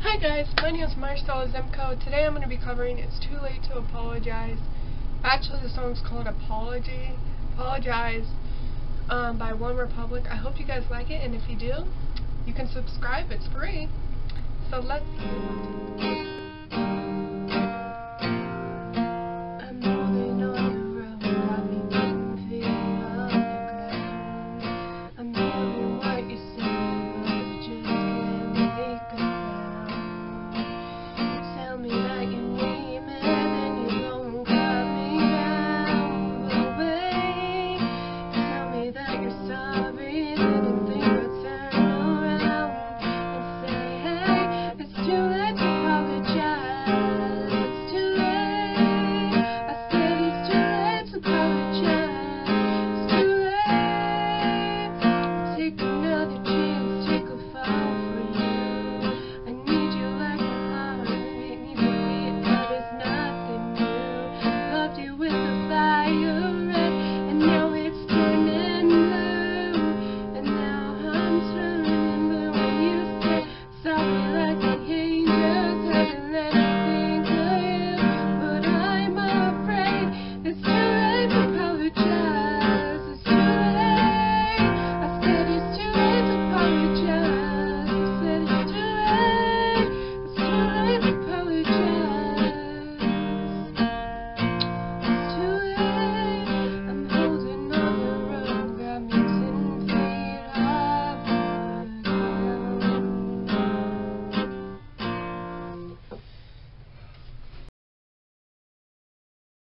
Hi guys, my name is Marcella Zemko. Today I'm going to be covering It's Too Late to Apologize. Actually, the song's called Apologize by One Republic. I hope you guys like it, and if you do, you can subscribe. It's free. So let's move on to